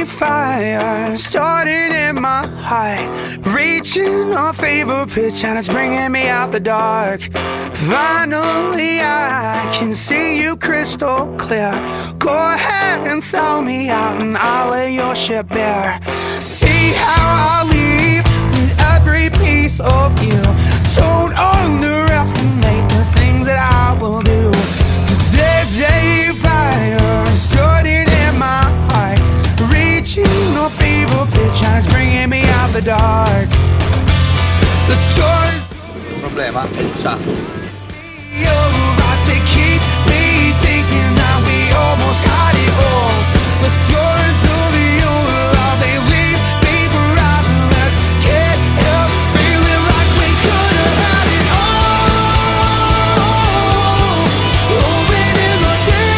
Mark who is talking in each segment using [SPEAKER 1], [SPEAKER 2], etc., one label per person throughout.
[SPEAKER 1] fire starting in my heart, reaching our favorite pitch, and it's bringing me out the dark. Finally I can see you crystal clear. Go ahead and sell me out and I'll lay your ship bare. See how I leave with every piece of you. Don't underestimate the things that I will do. 'Cause there's a fire starting in my heart, reaching a fever pitch, and it's bringing me out the dark. The scars.
[SPEAKER 2] Il problema è il chaff.
[SPEAKER 1] You're about to keep me thinking that we almost had it all. The stories of your love, they leave me breathless. Can't help feeling like we could have had it all. Open in the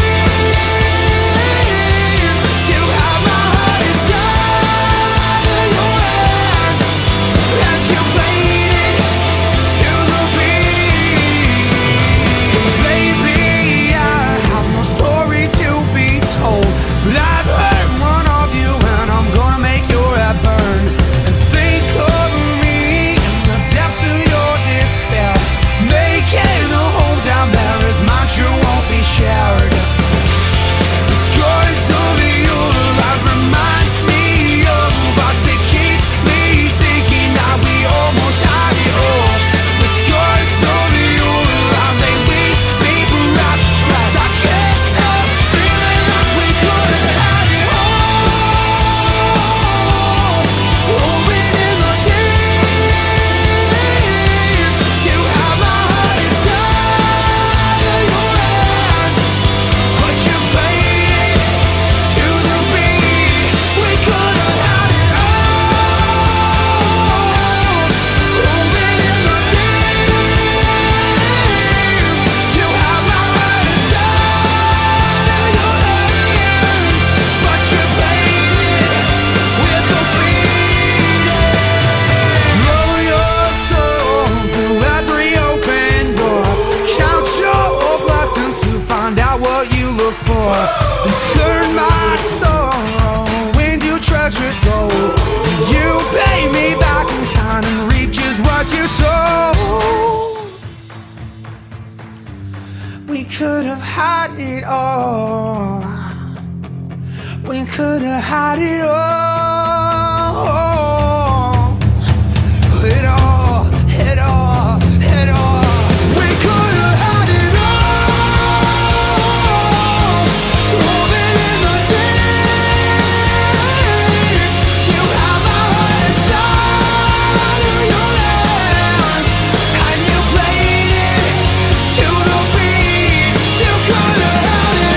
[SPEAKER 1] deep, you have my heart inside of your hands, and you played it to the beat. Baby, I have no story to be told, but I've heard one of you, and I'm gonna make your head burn. And think of me in the depths of your despair, making a home down there is mine, true won't be shared. The scars of your life remind me of about to keep me thinking that we almost had it all. The scars of your life, they leave me breathless. I can't help feeling like we could have had it all. Open in the deep, you have my heart inside of your hands, but you played it to the beat. We could have had it all. Open in the deep, you have my heart inside of your hands, but you played it with the beat. Throw your soul through every open door. Count your blessings to find out what you look for. And turn my sorrow into treasures gold. You pay me back in kind and reap just what you sow. We could have had it all. We could have had it all. It all, it all, it all. We could have had it all. Open in the deep, you have my heart inside of your hands, and you played it to the beat. You could have had it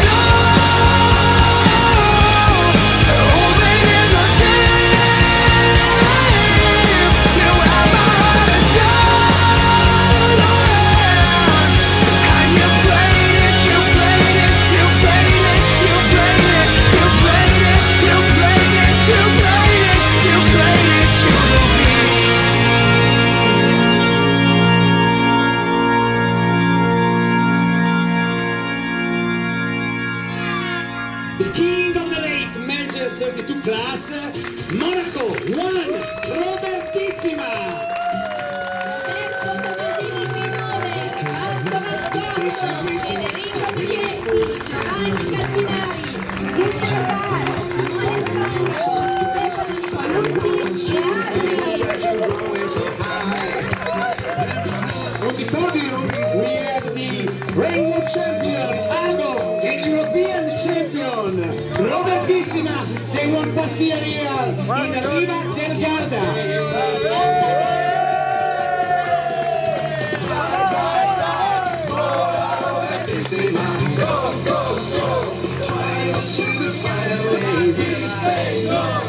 [SPEAKER 1] all. Open in the deep, you have my heart inside of your hands, and you played it, you played it, you played it, you played it, you played it, you played it, you played it, you played it to the beat.
[SPEAKER 3] The king of the lake major 32 class, Monaco 1, Robertissima.
[SPEAKER 4] Roberto Tomadini Pinone, Marco Martano, Federico Chiesi, Giovanni Cardinali, Luca Bar, Samuele Franco, Stefano Spanuti e altri.
[SPEAKER 3] On the podium, we have the reigning champion, Argo, and European champion, Robertissima, they won Pastiaria in Riva del Garda.
[SPEAKER 5] Go, go, go. Trying to see the final way. We say no.